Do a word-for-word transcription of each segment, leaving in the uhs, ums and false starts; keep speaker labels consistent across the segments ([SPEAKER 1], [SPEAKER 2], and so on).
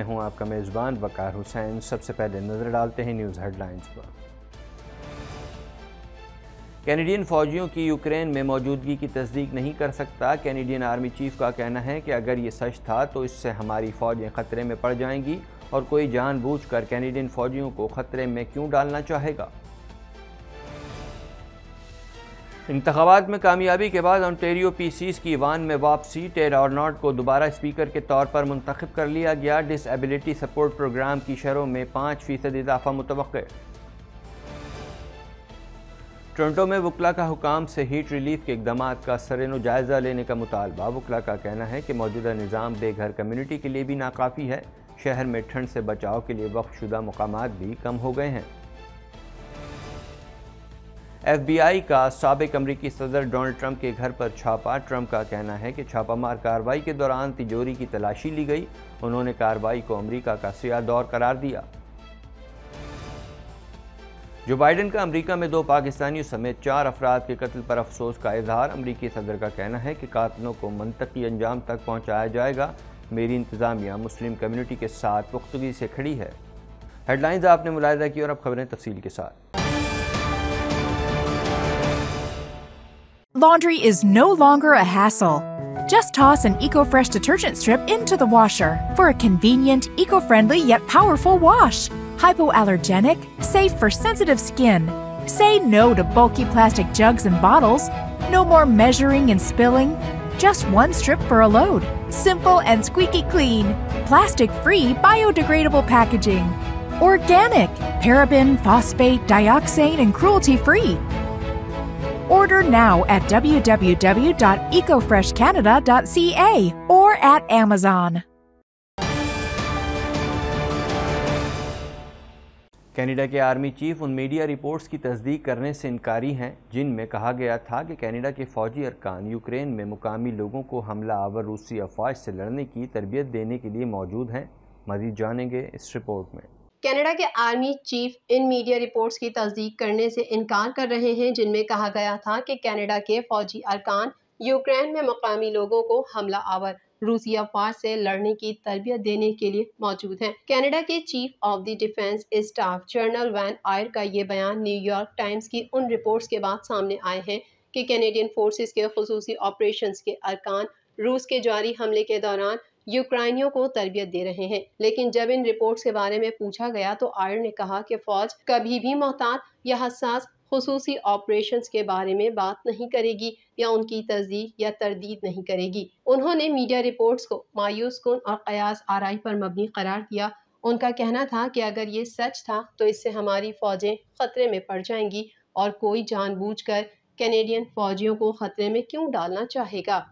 [SPEAKER 1] मैं हूं आपका मेज़बान वकार हुसैन। सबसे पहले नज़र डालते हैं न्यूज़ हेडलाइंस पर। कैनेडियन फौजियों की यूक्रेन में मौजूदगी की तस्दीक नहीं कर सकता। कैनेडियन आर्मी चीफ का कहना है कि अगर ये सच था तो इससे हमारी फ़ौजें ख़तरे में पड़ जाएंगी और कोई जानबूझकर कैनेडियन फौजियों को ख़तरे में क्यों डालना चाहेगा। इंतखाबात में कामयाबी के बाद ओंटारियो पीसीज की ईवान में वापसी। टेड ऑर्नॉट को दोबारा स्पीकर के तौर पर मुंतखब कर लिया गया। डिसएबिलिटी सपोर्ट प्रोग्राम की शरहों में पाँच फीसद इजाफा मुतवक्के। टोरंटो में वकला का हुकाम से हीट रिलीफ के इकदाम का सरेनो जायज़ा लेने का मुतालबा। वकला का कहना है कि मौजूदा निज़ाम बेघर कम्यूनिटी के लिए भी नाकाफ़ी है। शहर में ठंड से बचाव के लिए वक्फशुदा मकामात भी कम हो गए हैं। एफ बी आई का साबिक अमरीकी सदर डोनाल्ड ट्रंप के घर पर छापा। ट्रंप का कहना है कि छापामार कार्रवाई के दौरान तिजोरी की तलाशी ली गई। उन्होंने कार्रवाई को अमरीका का सियाह दौर करार दिया। जो बाइडन का अमरीका में दो पाकिस्तानियों समेत चार अफराद के कत्ल पर अफसोस का इजहार। अमरीकी सदर का कहना है कि कातलों को मनतकी अंजाम तक पहुँचाया जाएगा। मेरी इंतज़ामिया मुस्लिम कम्यूनिटी के साथ पुख्तगी से खड़ी है। हेडलाइंस आपने मुलाहिजा की और अब खबरें तफसील के साथ।
[SPEAKER 2] Laundry is no longer a hassle. Just toss an EcoFresh detergent strip into the washer for a convenient, eco-friendly yet powerful wash. Hypoallergenic, safe for sensitive skin. Say no to bulky plastic jugs and bottles. No more measuring and spilling. Just one strip for a load. Simple and squeaky clean. Plastic-free, biodegradable packaging. Organic, paraben, phosphate, dioxane, and cruelty-free. Order now at w w w dot eco fresh canada dot c a or at Amazon.
[SPEAKER 1] Canada के army chief उन media reports की तस्दीक करने से इनकारी हैं जिनमें कहा गया था कि कनाडा के फौजी अरकान यूक्रेन में मुकामी लोगों को हमला आवर रूसी अफवाज से लड़ने की तरबियत देने के लिए मौजूद हैं। मज़ीद जानेंगे इस रिपोर्ट में।
[SPEAKER 3] कनाडा के आर्मी चीफ इन मीडिया रिपोर्ट्स की तस्दीक करने से इनकार कर रहे हैं जिनमें कहा गया था कि कनाडा के फौजी अरकान यूक्रेन में मकामी लोगों को हमला आवर रूसी अफवाज से लड़ने की तरबियत देने के लिए मौजूद हैं। कनाडा के chief of the defence staff general Wayne Eyre का ये बयान न्यूयॉर्क टाइम्स की उन रिपोर्ट्स के बाद सामने आए हैं कि कैनेडियन फोर्सेस के खुसूसी ऑपरेशंस के अरकान रूस के जारी हमले के दौरान यूक्राइनियों को तरबियत दे रहे हैं। लेकिन जब इन रिपोर्ट्स के बारे में पूछा गया तो आयर ने कहा कि फौज कभी भी मोहतात या हसास खुसूसी ऑपरेशंस के बारे में बात नहीं करेगी या उनकी तस्दीक या तरदीद नहीं करेगी। उन्होंने मीडिया रिपोर्ट्स को मायूस कुन और कयास आराई पर मबनी करार दिया। उनका कहना था कि अगर ये सच था तो इससे हमारी फौजें खतरे में पड़ जाएंगी और कोई जानबूझकर कैनेडियन फौजियों को खतरे में क्यों डालना चाहेगा।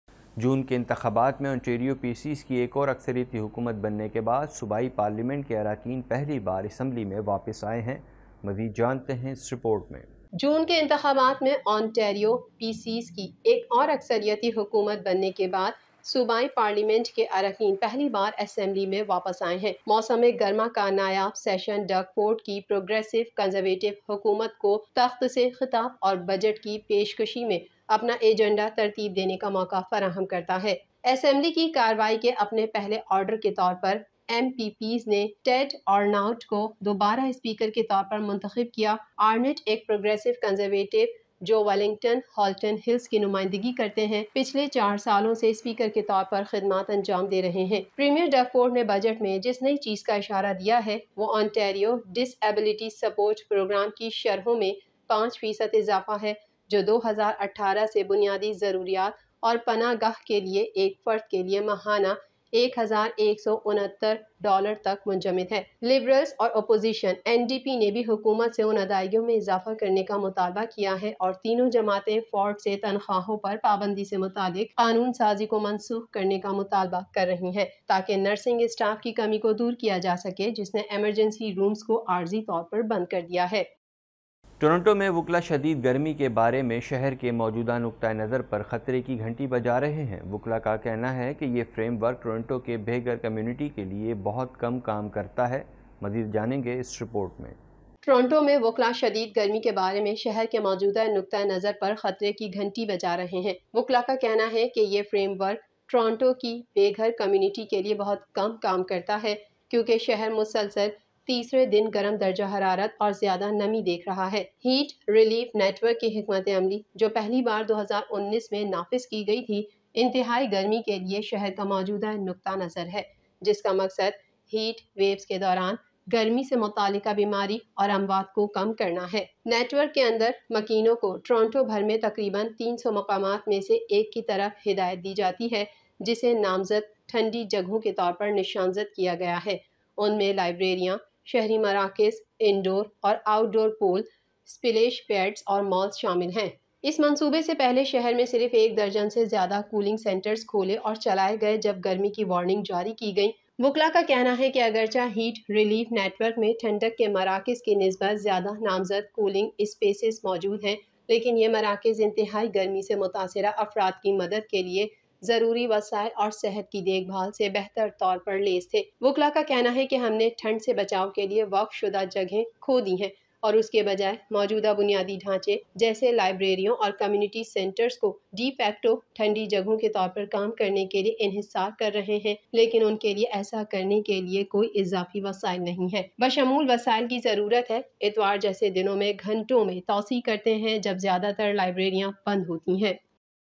[SPEAKER 1] जून के इंतखाबात में ओंटारियो पीसीज की एक और अक्सरियती हुकूमत बनने के बाद सूबाई पार्लियामेंट के अरकान पहली बार असम्बली में वापस आए हैं। मज़ीद जानते हैं इस रिपोर्ट में।
[SPEAKER 3] जून के इंतखाबात में ओंटारियो पीसीज की एक और अक्सरियती हुकूमत बनने के बाद सूबाई पार्लियामेंट के अरकान पहली बार असेंबली में वापस आए हैं। मौसम गर्मा का नायाब सेशन डगफोर्ड की प्रोग्रेसिव कंजर्वेटिव हुकूमत को तख्त से खिताब और बजट की पेशकशी में अपना एजेंडा तरतीब देने का मौका फराहम करता है। असेंबली की कार्रवाई के अपने पहले ऑर्डर के तौर पर एम पी पीज ने टेड ऑर्नाउट को दोबारा स्पीकर के तौर पर मुंतखब किया। आर्नेट एक प्रोग्रेसिव कंजर्वेटिव जो वेलिंगटन हॉल्टन हिल्स की नुमाइंदगी करते हैं, पिछले चार सालों से स्पीकर के तौर पर खिदमत अंजाम दे रहे हैं। प्रीमियर डगफोर्ड ने बजट में जिस नई चीज का इशारा दिया है वो ओंटारियो डिसएबिलिटी सपोर्ट प्रोग्राम की शरहों में पाँच फीसद इजाफा है जो दो हज़ार अठारह से बुनियादी ज़रूरियात और पनागाह के लिए एक फ़र्द के लिए माहाना एक हज़ार एक सौ उनहत्तर डॉलर तक मुंजमद है। लिबरल्स और अपोजिशन एन डी पी ने भी हुकूमत से उन अदायगियों में इजाफा करने का मुतालबा किया है और तीनों जमातें फोर्ड से तनख्वाहों पर पाबंदी से मुताबिक कानून साजी को मनसूख करने का मुतालबा कर रही हैं ताकि नर्सिंग स्टाफ की कमी को दूर किया जा सके, जिसने एमरजेंसी रूम्स को आर्जी तौर पर बंद कर दिया है।
[SPEAKER 1] टोरंटो में वकला शदीद गर्मी के बारे में शहर के मौजूदा नुक्ता नज़र पर ख़तरे की घंटी बजा रहे हैं। वकला का कहना है कि ये फ्रेमवर्क टोरंटो के बेघर कम्युनिटी के लिए बहुत कम काम करता है। मज़ीद जानेंगे इस रिपोर्ट में।
[SPEAKER 3] टोरंटो में वकला शदीद गर्मी के बारे में शहर के मौजूदा नुक्ता नज़र पर ख़तरे की घंटी बजा रहे हैं। वकला का कहना है कि ये फ्रेमवर्क टोरंटो की बेघर कम्युनिटी के लिए बहुत कम काम करता है, क्योंकि शहर मुसलसल तीसरे दिन गर्म दर्जा हरारत और ज़्यादा नमी देख रहा है। हीट रिलीफ नेटवर्क की हिकमत अमली, जो पहली बार दो हज़ार उन्नीस में नाफिज की गई थी, इंतहाई गर्मी के लिए शहर का मौजूदा नुक्ता नज़र है, जिसका मकसद हीट वेव्स के दौरान गर्मी से मुतालिका बीमारी और अमवात को कम करना है। नेटवर्क के अंदर मकीनों को टोरंटो भर में तकरीबन तीन सौ मकामात में से एक की तरफ हिदायत दी जाती है, जिसे नामजद ठंडी जगहों के तौर पर निशानजद किया गया है। उनमें लाइब्रेरियाँ, शहरी मराकज़, इंडोर और आउटडोर पूल, स्प्लैश पैड्स और मॉल्स शामिल हैं। इस मंसूबे से पहले शहर में सिर्फ एक दर्जन से ज़्यादा कूलिंग सेंटर्स खोले और चलाए गए जब गर्मी की वार्निंग जारी की गई। वकला का कहना है कि अगरचा हीट रिलीफ नेटवर्क में ठंडक के मराकज़ की निस्बत ज़्यादा नामजद कूलिंग स्पेसेस मौजूद हैं, लेकिन ये मराकज़ इंतहाई गर्मी से मुतासरा अफराद की मदद के लिए ज़रूरी वसाइल और सेहत की देखभाल से बेहतर तौर पर लेस थे। वकला का कहना है कि हमने ठंड से बचाव के लिए वक्फ शुदा जगहें खो दी हैं और उसके बजाय मौजूदा बुनियादी ढांचे जैसे लाइब्रेरियों और कम्युनिटी सेंटर्स को डी फैक्टो ठंडी जगहों के तौर पर काम करने के लिए इन्हिसार कर रहे हैं, लेकिन उनके लिए ऐसा करने के लिए कोई इजाफी वसाइल नहीं है। बशमूल वसाइल की ज़रूरत है। इतवार जैसे दिनों में घंटों में तोसी करते हैं जब ज़्यादातर लाइब्रेरियाँ बंद होती हैं।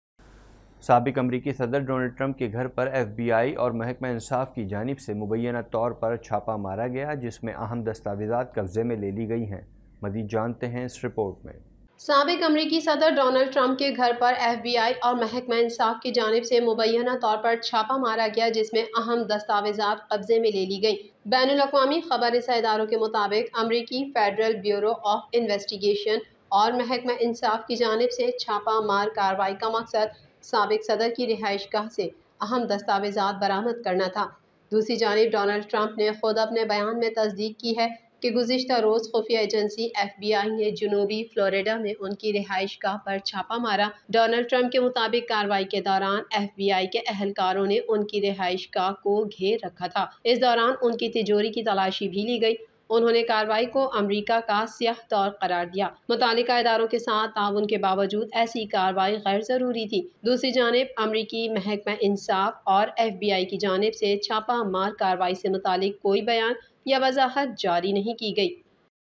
[SPEAKER 1] साबिक अमरीकी सदर डोनाल्ड ट्रंप के घर पर एफ बी आई और महकमा इंसाफ की जानिब से मुबैना तौर पर छापा मारा गया, जिसमें अहम दस्तावेज़ात कब्जे में ले ली गई हैं। मज़ीद जानते हैं इस रिपोर्ट में।
[SPEAKER 3] साबिक अमरीकी सदर डोनाल्ड ट्रंप के घर पर एफ बी आई और महकमा इंसाफ की जानिब से मुबैना तौर पर छापा मारा गया, जिसमें अहम दस्तावेज़ात कब्जे में ले ली गई। बैनुल-अक़वामी खबर रसा इदारों के मुताबिक अमरीकी फेडरल ब्यूरो ऑफ इन्वेस्टिगेशन और महकमा इंसाफ की जानिब से छापा मार कार्रवाई का मकसद साबिक सदर की रिहाइश गाह से अहम दस्तावेज़ात बरामद करना था। दूसरी जानिब डोनाल्ड ट्रंप ने खुद अपने बयान में तस्दीक की है कि गुज़िश्ता रोज़ खुफिया एजेंसी एफ बी आई ने जनूबी फ्लोरिडा में उनकी रिहाइश गाह पर छापा मारा। डोनाल्ड ट्रंप के मुताबिक कार्रवाई के दौरान एफ बी आई के अहलकारों ने उनकी रिहाइश गाह को घेर रखा था। इस दौरान उनकी तिजोरी की तलाशी भी ली गई। उन्होंने कार्रवाई को अमरीका का स्याह दौर करार दिया। मुतालिका इदारों के साथ ताउन के बावजूद ऐसी कार्रवाई गैर ज़रूरी थी। दूसरी जानिब अमरीकी महकमा इंसाफ और एफ बी आई की जानिब से छापा मार कार्रवाई से मुतालिक कोई बयान या वजाहत जारी नहीं की गई।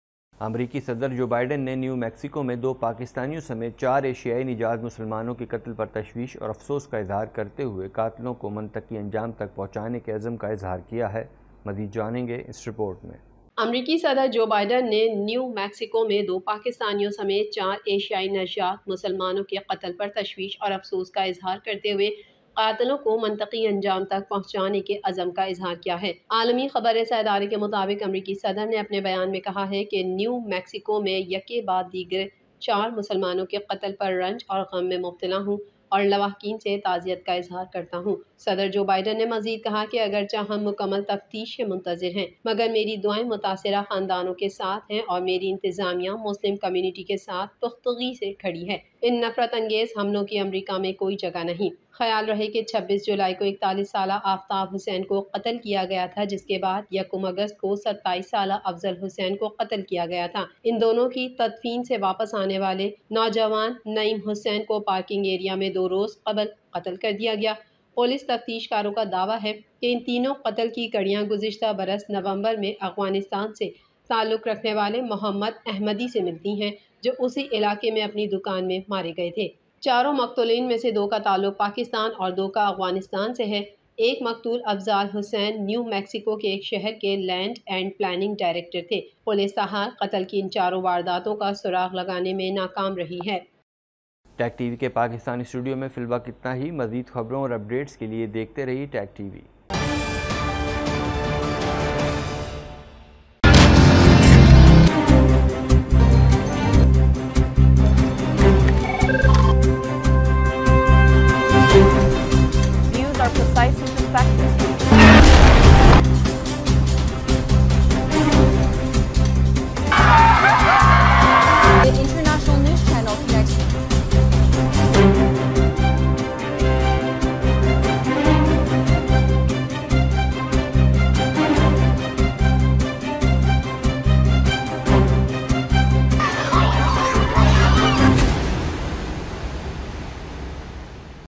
[SPEAKER 1] अमरीकी सदर जो बाइडन ने न्यू मैक्सिको में दो पाकिस्तानियों समेत चार एशियाई निजात मुसलमानों के कत्ल पर तशवीश और अफसोस का इजहार करते हुए कातलों को मनतकी अंजाम तक पहुँचाने के अज़म का इजहार किया है। मज़ीद जानेंगे इस रिपोर्ट में।
[SPEAKER 3] अमरीकी सदर जो बाइडन ने न्यू मैक्सिको में दो पाकिस्तानियों समेत चार एशियाई नजात मुसलमानों के कत्ल पर तशवीश और अफसोस का इजहार करते हुए कातलों को मनतकी अंजाम तक पहुँचाने के अज़म का इजहार किया है। आलमी खबर रसा इदारे के मुताबिक अमरीकी सदर ने अपने बयान में कहा है कि न्यू मैक्सिको में यके बाद दीगर चार मुसलमानों के कत्ल पर रंज और गम में मुब्तला हूँ और लवाहकीन से ताज़ियत का इजहार करता हूँ। सदर जो बाइडन ने मजीद कहा कि अगरचा हम मुकम्मल तफ्तीश के मुंतज़िर हैं, मगर मेरी दुआएं मुतासिरा ख़ानदानों के साथ हैं और मेरी इंतज़ामिया मुस्लिम कम्यूनिटी के साथ पुख्तगी से खड़ी है। इन नफरत अंगेज़ हमलों की अमरीका में कोई जगह नहीं। ख्याल रहे कि छब्बीस जुलाई को इकतालीस साला आफ्ताब हुसैन को कत्ल किया गया था, जिसके बाद यकम अगस्त को सत्ताईस साला अफजल हुसैन को कत्ल किया गया था। इन दोनों की तदफीन से वापस आने वाले नौजवान नईम हुसैन को पार्किंग एरिया में दो रोज़ कबल कत्ल कर दिया गया। पुलिस तफ्तीशकारों का दावा है कि इन तीनों कत्ल की कड़ियाँ गुज़िश्ता बरस नवंबर में अफगानिस्तान से ताल्लुक़ रखने वाले मोहम्मद अहमदी से मिलती हैं, जो उसी इलाके में अपनी दुकान में मारे गए थे। चारों मकतूलीन में से दो का ताल्लुक़ पाकिस्तान और दो का अफगानिस्तान से है। एक मकतूल अफजाल हुसैन न्यू मैक्सिको के एक शहर के लैंड एंड प्लानिंग डायरेक्टर थे। पुलिस ताहाल कत्ल की इन चारों वारदातों का सुराग लगाने में नाकाम रही है।
[SPEAKER 1] टैग टीवी के पाकिस्तानी स्टूडियो में फिलहाल इतना ही। मज़ीद खबरों और अपडेट्स के लिए देखते रहिए टैग टीवी।